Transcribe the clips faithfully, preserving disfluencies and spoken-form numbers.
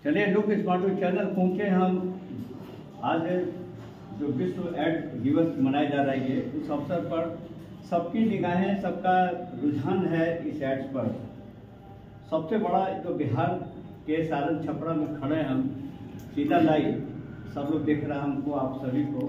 चलिए look smart channel पहुंचे हम। आज जो विश्व एड्स दिवस मनाया जा रहा है, उस अवसर पर सबकी निगाहें, सबका रुझान है इस एड्स पर। सबसे बड़ा जो बिहार के सारण छपरा में खड़े हैं हम, सीधा लाइव सब लोग देख रहा है हमको, आप सभी को।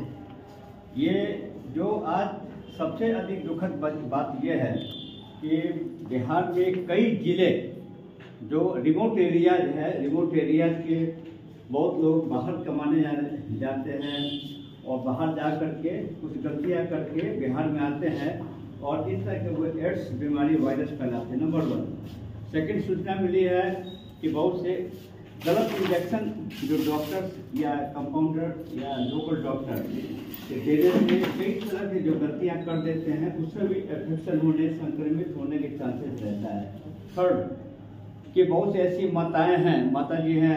ये जो आज सबसे अधिक दुखद बात यह है कि बिहार में कई जिले जो रिमोट एरियाज है, रिमोट एरियाज के बहुत लोग बाहर कमाने जा, जाते हैं और बाहर जा करके कुछ गलतियाँ करके बिहार में आते हैं और इस तरह के वो एड्स बीमारी वायरस फैलाते हैं। Number one. सेकंड सूचना मिली है कि बहुत से गलत इंजेक्शन जो डॉक्टर्स या कंपाउंडर या लोकल डॉक्टर के देने में कई तरह के जो गलतियाँ कर देते हैं, उससे भी इन्फेक्शन होने, संक्रमित होने के चांसेस रहता है। थर्ड कि बहुत सी ऐसी माताएं हैं, माता जी हैं,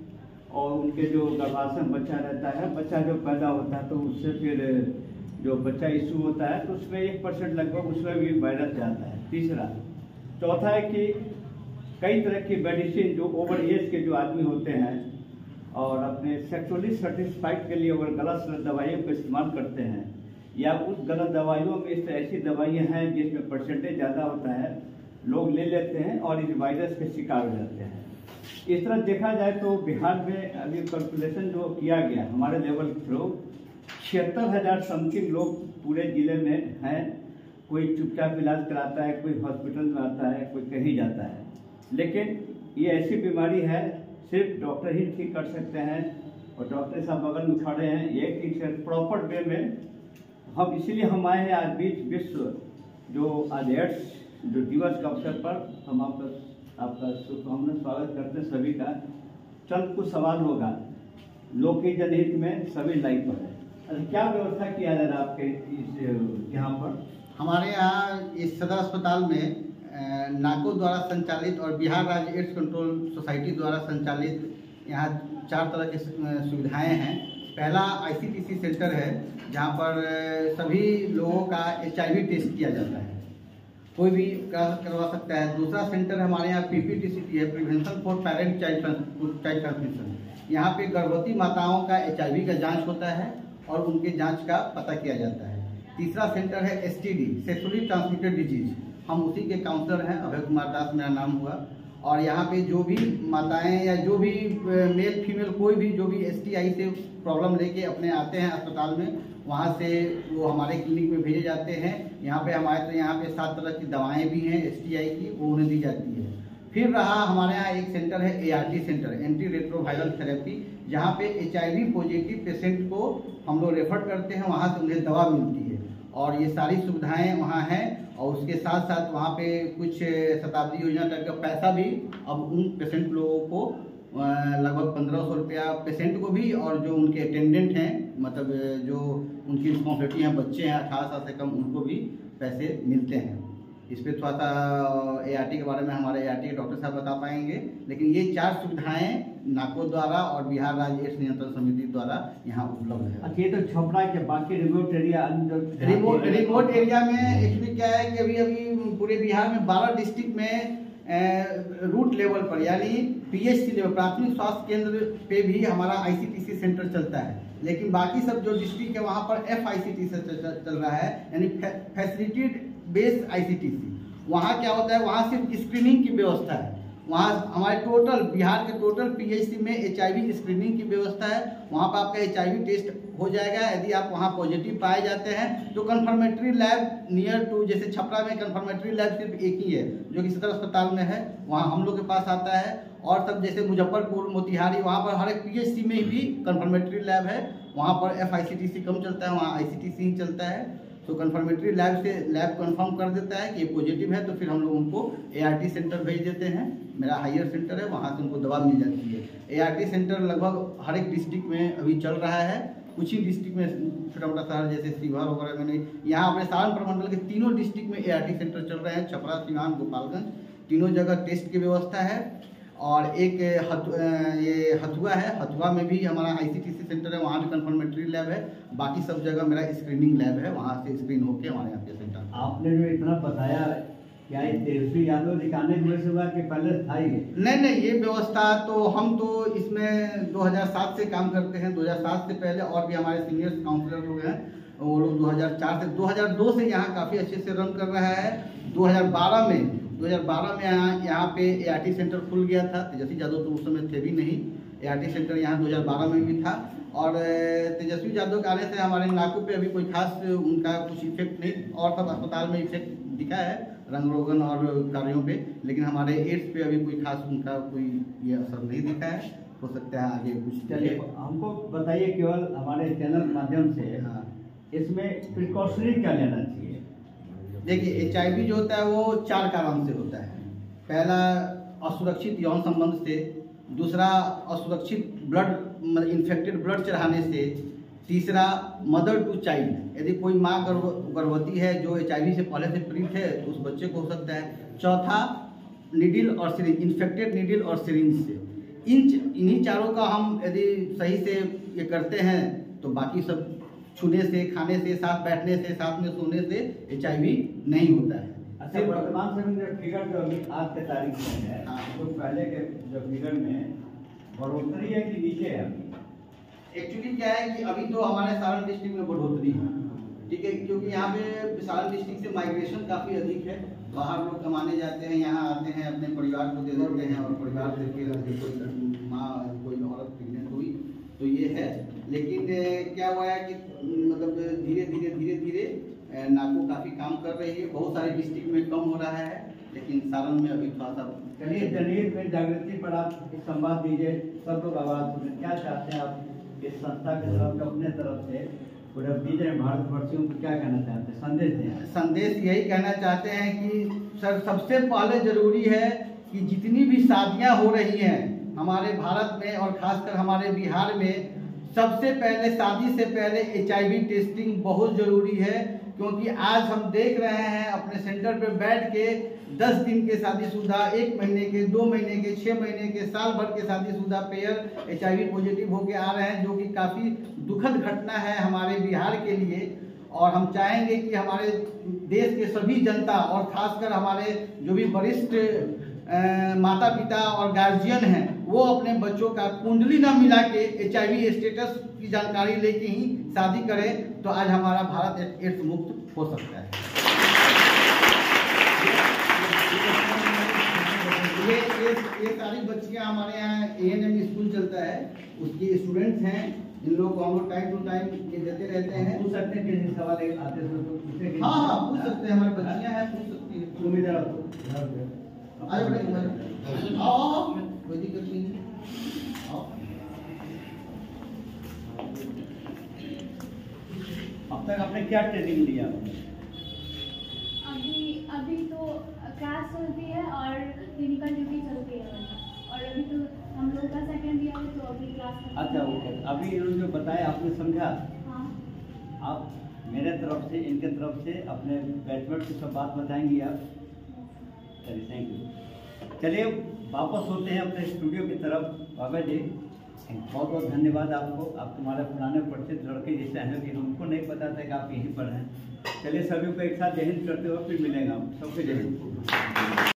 और उनके जो गर्भाशय बच्चा रहता है, बच्चा जो पैदा होता है तो उससे फिर जो बच्चा इशू होता है तो उसमें एक परसेंट लगभग उसमें भी वायरस जाता है। तीसरा। चौथा है कि कई तरह की मेडिसिन जो ओवर एज के जो आदमी होते हैं और अपने सेक्सुअली सेटिस्फाइड के लिए अगर गलत दवाइयों का इस्तेमाल करते हैं, या उस गलत दवाइयों में इस ऐसी दवाइयाँ हैं जिसमें परसेंटेज ज़्यादा होता है, लोग ले लेते हैं और इस वायरस के शिकार हो जाते हैं। इस तरह देखा जाए तो बिहार में अभी कैलकुलेशन जो किया गया हमारे लेवल के थ्रू, छिहत्तर हज़ार समथिंग लोग पूरे ज़िले में हैं। कोई चुपचाप इलाज कराता है, कोई हॉस्पिटल में आता है, कोई कहीं जाता है। लेकिन ये ऐसी बीमारी है सिर्फ डॉक्टर ही ठीक कर सकते हैं, और डॉक्टर साहब बगल में खड़े हैं, ये ठीक से प्रॉपर वे में हम, इसीलिए हम आए हैं आज बीच विश्व जो आज एड्स जो दिवस के अवसर पर हम आपका आपका शुभकामना स्वागत करते हैं सभी का। चंद कुछ सवाल होगा, लोक के जनहित में सभी लाइव पर है। अच्छा, क्या व्यवस्था किया जा रहा है आपके इस यहाँ पर? हमारे यहाँ इस सदर अस्पताल में नाको द्वारा संचालित और बिहार राज्य एड्स कंट्रोल सोसाइटी द्वारा संचालित यहाँ चार तरह की सुविधाएं हैं। पहला आईसीटीसी सेंटर है, जहाँ पर सभी लोगों का एचआईवी टेस्ट किया जाता है, कोई भी करवा सकता है। दूसरा सेंटर हमारे यहाँ पीपीटीसीटी है, prevention for parent child child transmission. यहाँ पे गर्भवती माताओं का एचआईवी का जांच होता है और उनके जांच का पता किया जाता है। तीसरा सेंटर है एसटीडी, सेक्सुअली ट्रांसमिटेड डिजीज। हम उसी के काउंसलर हैं, अभय कुमार दास मेरा नाम हुआ। और यहाँ पे जो भी माताएं या जो भी मेल फीमेल कोई भी जो भी एसटीआई से प्रॉब्लम लेके अपने आते हैं अस्पताल में, वहाँ से वो हमारे क्लिनिक में भेजे जाते हैं। यहाँ पे हमारे तो यहाँ पे सात तरह की दवाएं भी हैं एसटीआई की, वो उन्हें दी जाती है। फिर रहा हमारे यहाँ एक सेंटर है ART centre, anti retroviral therapy, जहाँ पे एचआईवी पॉजिटिव पेशेंट को हम लोग रेफर करते हैं, वहाँ से उन्हें दवा मिलती है। और ये सारी सुविधाएं वहाँ हैं। और उसके साथ साथ वहाँ पे कुछ शताब्दी योजना तक का पैसा भी अब उन पेशेंट लोगों को लगभग पंद्रह सौ रुपया पेशेंट को भी, और जो उनके अटेंडेंट हैं, मतलब जो उनकी रिस्पॉन्सिबिलिटी हैं, बच्चे हैं अठारह साल से कम, उनको भी पैसे मिलते हैं। इस पर थोड़ा सा एआरटी के बारे में हमारे एआरटी के डॉक्टर साहब बता पाएंगे। लेकिन ये चार सुविधाएं नाको द्वारा और बिहार राज्य एड्स नियंत्रण समिति द्वारा यहाँ उपलब्ध है। अच्छा, ये तो छपरा के बाकी remote area remote remote area में एक्चुअली क्या है कि अभी अभी पूरे बिहार में बारह डिस्ट्रिक्ट में रूट लेवल पर, यानी पीएचसी लेवल, प्राथमिक स्वास्थ्य केंद्र पे भी हमारा आईसीटीसी सेंटर चलता है। लेकिन बाकी सब जो डिस्ट्रिक्ट है वहाँ पर एफआईसीटी से चल रहा है, यानी फैसिलिटेड बेस्ड आईसीटीसी। वहाँ क्या होता है, वहाँ सिर्फ स्क्रीनिंग की व्यवस्था है। वहाँ हमारे टोटल बिहार के टोटल पीएचसी में एचआईवी स्क्रीनिंग की व्यवस्था है। वहाँ पर आपका एचआईवी टेस्ट हो जाएगा। यदि आप वहाँ पॉजिटिव पाए जाते हैं तो कन्फर्मेटरी लैब नियर टू, जैसे छपरा में कन्फर्मेटरी लैब सिर्फ एक ही है जो कि सदर अस्पताल में है, वहाँ हम लोग के पास आता है। और सब जैसे मुजफ्फरपुर, मोतिहारी, वहाँ पर हर एक पीएचसी में भी कन्फर्मेटरी लैब है। वहाँ पर एफआईसीटीसी कम चलता है, वहाँ आईसीटीसी ही चलता है। तो कन्फर्मेटरी लैब से लैब कंफर्म कर देता है कि ये पॉजिटिव है, तो फिर हम लोग उनको एआरटी सेंटर भेज देते हैं। मेरा हायर सेंटर है, वहाँ से उनको दवा मिल जाती है। एआरटी सेंटर लगभग हर एक डिस्ट्रिक्ट में अभी चल रहा है। कुछ ही डिस्ट्रिक्ट में छोटा मोटा शहर जैसे सीवार वगैरह में नहीं। यहाँ अपने सारण प्रमंडल के तीनों डिस्ट्रिक्ट में एआरटी सेंटर चल रहे हैं, छपरा, सीवान, गोपालगंज, तीनों जगह टेस्ट की व्यवस्था है। और एक हथु, ये हथुआ है, हथुआ में भी हमारा आईसीटीसी सेंटर है, वहाँ भी कन्फर्मेटरी लैब है। बाकी सब जगह मेरा स्क्रीनिंग लैब है, वहाँ से स्क्रीन होके हमारे यहाँ पेशेंट आता है। आपने जो इतना बताया क्या ये तेजस्वी यादव निकालने की वजह से हुआ कि पहले था ही? नहीं नहीं, ये व्यवस्था तो हम तो इसमें दो हज़ार सात से काम करते हैं। दो हज़ार सात से पहले और भी हमारे सीनियर काउंसलर लोग हैं, वो लोग दो हज़ार चार से दो हज़ार दो से यहाँ काफ़ी अच्छे से रन कर रहा है। दो हज़ार बारह में दो हज़ार बारह में यहाँ यहाँ पे ए आर टी सेंटर खुल गया था। तेजस्वी यादव तो उस समय थे भी नहीं। ए आर टी सेंटर यहाँ दो हज़ार बारह में भी था। और तेजस्वी यादव के आने से हमारे नाको पे अभी कोई खास उनका कुछ इफेक्ट नहीं, और सब अस्पताल में इफेक्ट दिखा है रंग रोगन और कार्यों पे, लेकिन हमारे एड्स पे अभी कोई खास उनका कोई ये असर नहीं दिखा है। हो सकता है आगे कुछ। चलिए हमको बताइए, केवल हमारे चैनल के माध्यम से, हाँ, इसमें प्रिकॉशनरी क्या लेना चाहिए? देखिए, एच आई वी जो होता है वो चार कारण से होता है। पहला असुरक्षित यौन संबंध से, दूसरा असुरक्षित ब्लड इन्फेक्टेड ब्लड चढ़ाने से, तीसरा मदर टू चाइल्ड, यदि कोई माँ गर्भ गर्भवती है जो एच आई वी से पहले से पीड़ित है तो उस बच्चे को हो सकता है। चौथा निडिल और सिरिंज, इन्फेक्टेड निडिल और सिरिंज से। इन इन्हीं चारों का हम यदि सही से ये करते हैं तो बाकी सब छूने से, खाने से, साथ बैठने से, साथ में सोने से एच आई वी नहीं होता है। अच्छा, वर्तमान समय में जो फिगर जो अभी आज के तारीख में है, हाँ, तो पहले के जो फिगर में बढ़ोतरी है कि नीचे है? एक्चुअली क्या है कि अभी तो हमारे सारण डिस्ट्रिक्ट में बढ़ोतरी है, ठीक है, क्योंकि यहाँ पे सारण डिस्ट्रिक्ट से माइग्रेशन काफ़ी अधिक है। बाहर लोग कमाने जाते हैं, यहाँ आते हैं, अपने परिवार को दे देते हैं और परिवार से फिर कोई माँ कोई औरत प्रेगनेंट हुई तो ये है। लेकिन क्या हुआ है कि मतलब धीरे धीरे धीरे धीरे नाको काफ़ी काम कर रही है। बहुत सारे डिस्ट्रिक्ट में कम हो रहा है, लेकिन सारण में अभी थोड़ा सा। चलिए, जनहित में जागृति पर आप एक संवाद दीजिए, सब लोग आवाज़ सुने। क्या चाहते हैं आप इस संस्था के तरफ, अपने तरफ से पूरे दीजिए, भारतवर्षियों को क्या कहना चाहते हैं, संदेश दें? संदेश यही कहना चाहते हैं कि सर, सबसे पहले जरूरी है कि जितनी भी शादियां हो रही हैं हमारे भारत में और खासकर हमारे बिहार में, सबसे पहले शादी से पहले एच आई वी टेस्टिंग बहुत ज़रूरी है। क्योंकि आज हम देख रहे हैं अपने सेंटर पे बैठ के दस दिन के शादीशुदा, एक महीने के, दो महीने के, छः महीने के, साल भर के शादीशुदा pair H I V positive होके आ रहे हैं, जो कि काफ़ी दुखद घटना है हमारे बिहार के लिए। और हम चाहेंगे कि हमारे देश के सभी जनता और खासकर हमारे जो भी वरिष्ठ माता पिता और गार्जियन हैं वो अपने बच्चों का कुंडली ना मिला के एच आई वी स्टेटस की जानकारी लेके ही शादी करें, तो आज हमारा भारत एड्स मुक्त हो सकता है। ये ये ये सारी बच्चियां हमारे यहाँ ए एन एम स्कूल चलता है, उसके स्टूडेंट्स हैं। इन लोग को हम लोग टाइम टू टाइम ये देते रहते हैं। पूछ सकते हैं कि सवाल आते हैं तो पूछे? हाँ हाँ, पूछ सकते हैं, हमारी बच्चियां हैं, पूछ सकती हैं। तुम इधर आओ, आइए बेटे, आओ आओ, कोई दिक्कत नहीं है, आओ। अब तक आपने क्या ट्रेनिंग लिया? अभी अभी तो क्लास चलती है और क्लिनिकल ड्यूटी चलती है, और अभी तो हम लोग का सेकेंड ईयर है तो अभी क्लास। अच्छा, ओके। अभी इन्होंने जो बताया आपने समझा? हाँ। आप मेरे तरफ से, इनके तरफ से अपने बैचमेट को सब बात बताएंगी आप? चलिए, थैंक यू। चलिए वापस होते हैं अपने स्टूडियो की तरफ। बाबा जी, बहुत बहुत धन्यवाद आपको। आप तुम्हारे पुराने परिचित लड़के जैसे हैं कि हमको नहीं पता था कि आप यहीं पर हैं। चलिए, सभी को एक साथ जय हिंद करते हुए फिर मिलेंगे हम सबके। जय हिंद।